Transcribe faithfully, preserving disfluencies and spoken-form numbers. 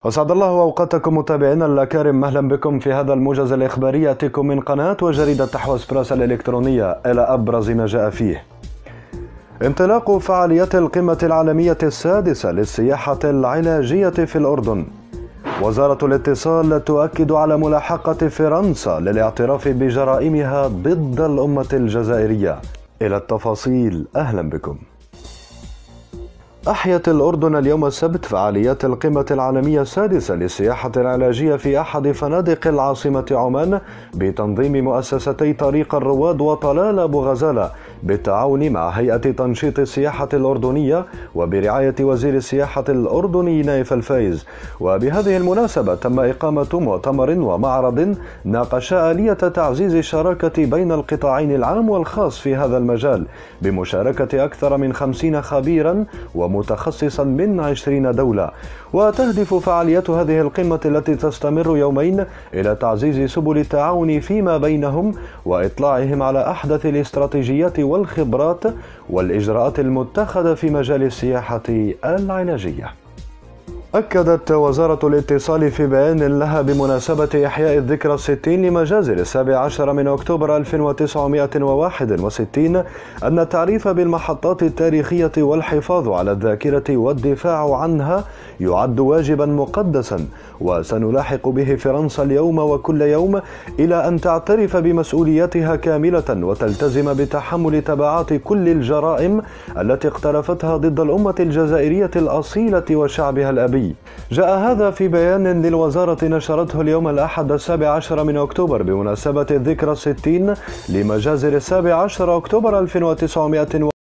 أسعد الله أوقاتكم متابعينا الأكارم، أهلا بكم في هذا الموجز الإخباري يأتيكم من قناة وجريدة تحوس براس الإلكترونية. إلى أبرز ما جاء فيه: انطلاق فعاليات القمة العالمية السادسة للسياحة العلاجية في الأردن. وزارة الاتصال تؤكد على ملاحقة فرنسا للاعتراف بجرائمها ضد الأمة الجزائرية. إلى التفاصيل، أهلا بكم. أحيت الأردن اليوم السبت فعاليات القمة العالمية السادسة للسياحة العلاجية في أحد فنادق العاصمة عمان بتنظيم مؤسستي طريق الرواد وطلال أبو غزالة بالتعاون مع هيئة تنشيط السياحة الأردنية وبرعاية وزير السياحة الأردني نايف الفايز. وبهذه المناسبة تم إقامة مؤتمر ومعرض ناقش آلية تعزيز الشراكة بين القطاعين العام والخاص في هذا المجال بمشاركة أكثر من خمسين خبيرا ومتخصصا من عشرين دولة. وتهدف فعاليات هذه القمة التي تستمر يومين إلى تعزيز سبل التعاون فيما بينهم وإطلاعهم على أحدث الاستراتيجيات والخبرات والإجراءات المتخذة في مجال السياحة العلاجية. أكدت وزارة الاتصال في بيان لها بمناسبة إحياء الذكرى الستين لمجازر السابع عشر من أكتوبر ألف وتسعمائة وواحد وستين أن التعريف بالمحطات التاريخية والحفاظ على الذاكرة والدفاع عنها يعد واجبا مقدسا، وسنلاحق به فرنسا اليوم وكل يوم إلى أن تعترف بمسؤولياتها كاملة وتلتزم بتحمل تبعات كل الجرائم التي اقترفتها ضد الأمة الجزائرية الأصيلة وشعبها الأبي. جاء هذا في بيان للوزارة نشرته اليوم الأحد السابع عشر من أكتوبر بمناسبة الذكرى الستين لمجازر السابع عشر أكتوبر ألف وتسعمائة